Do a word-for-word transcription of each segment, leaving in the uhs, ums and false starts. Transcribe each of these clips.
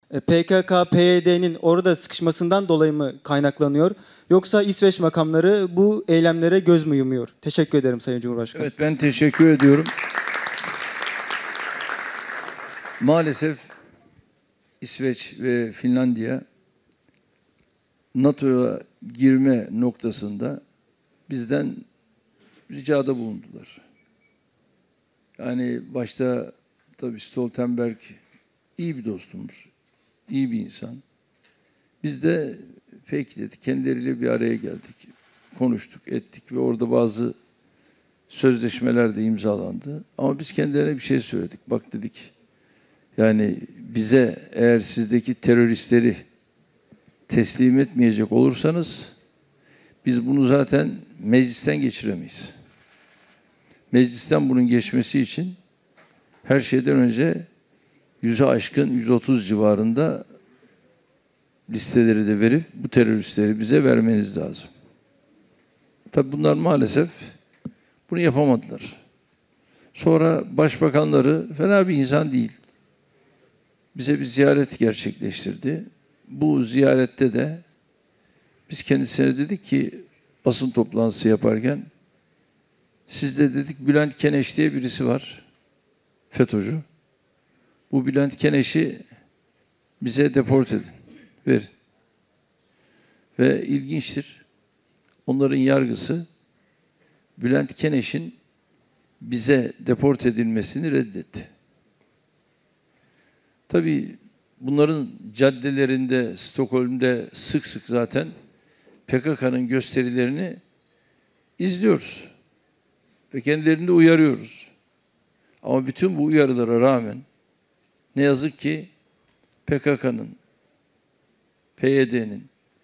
P K K P Y D'nin orada sıkışmasından dolayı mı kaynaklanıyor? Yoksa İsveç makamları bu eylemlere göz mü yumuyor? Teşekkür ederim Sayın Cumhurbaşkanı. Evet, ben teşekkür ediyorum. Maalesef İsveç ve Finlandiya NATO'ya girme noktasında bizden ricada bulundular. Yani başta tabii Stoltenberg iyi bir dostumuz, iyi bir insan. Biz de peki dedik, kendileriyle bir araya geldik, konuştuk, ettik ve orada bazı sözleşmeler de imzalandı. Ama biz kendilerine bir şey söyledik. Bak dedik, yani bize eğer sizdeki teröristleri teslim etmeyecek olursanız biz bunu zaten meclisten geçiremeyiz. Meclisten bunun geçmesi için her şeyden önce yüze aşkın, yüz otuz civarında listeleri de verip bu teröristleri bize vermeniz lazım. Tabii bunlar maalesef bunu yapamadılar. Sonra başbakanları fena bir insan değil. Bize bir ziyaret gerçekleştirdi. Bu ziyarette de biz kendisine dedik ki basın toplantısı yaparken sizde dedik Bülent Keneş diye birisi var. FETÖ'cü. Bu Bülent Keneş'i bize deport edin. Verin. Ve ilginçtir. Onların yargısı Bülent Keneş'in bize deport edilmesini reddetti. Tabii bunların caddelerinde, Stockholm'de sık sık zaten P K K'nın gösterilerini izliyoruz. Ve kendilerini de uyarıyoruz. Ama bütün bu uyarılara rağmen ne yazık ki P K K'nın, P Y D'nin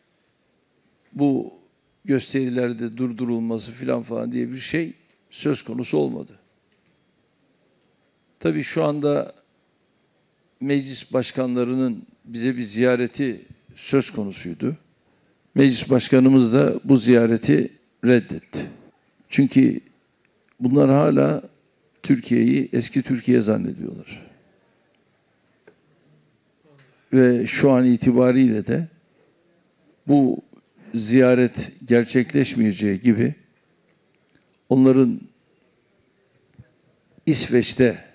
bu gösterilerde durdurulması filan falan diye bir şey söz konusu olmadı. Tabii şu anda meclis başkanlarının bize bir ziyareti söz konusuydu. Meclis başkanımız da bu ziyareti reddetti. Çünkü bunlar hala Türkiye'yi eski Türkiye zannediyorlar. Ve şu an itibariyle de bu ziyaret gerçekleşmeyeceği gibi onların İsveç'te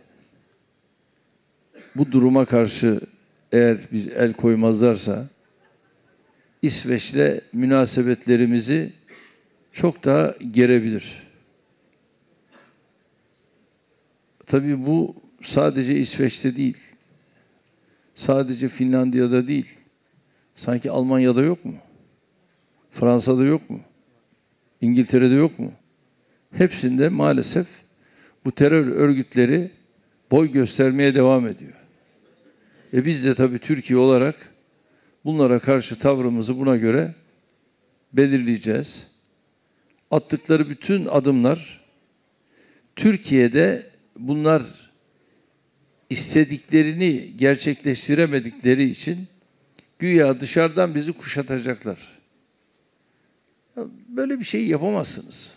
bu duruma karşı eğer bir el koymazlarsa İsveç'le münasebetlerimizi çok daha gerebilir. Tabii bu sadece İsveç'te değil, sadece Finlandiya'da değil, sanki Almanya'da yok mu? Fransa'da yok mu? İngiltere'de yok mu? Hepsinde maalesef bu terör örgütleri boy göstermeye devam ediyor. E biz de tabii Türkiye olarak bunlara karşı tavrımızı buna göre belirleyeceğiz. Attıkları bütün adımlar Türkiye'de bunlar istediklerini gerçekleştiremedikleri için güya dışarıdan bizi kuşatacaklar. Böyle bir şey yapamazsınız.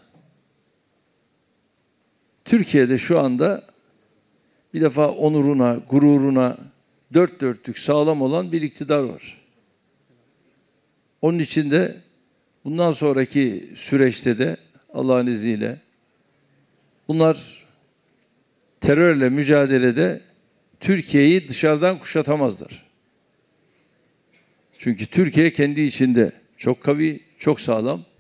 Türkiye'de şu anda bir defa onuruna, gururuna dört dörtlük sağlam olan bir iktidar var. Onun için de bundan sonraki süreçte de Allah'ın izniyle bunlar terörle mücadelede Türkiye'yi dışarıdan kuşatamazlar. Çünkü Türkiye kendi içinde çok kavi, çok sağlam.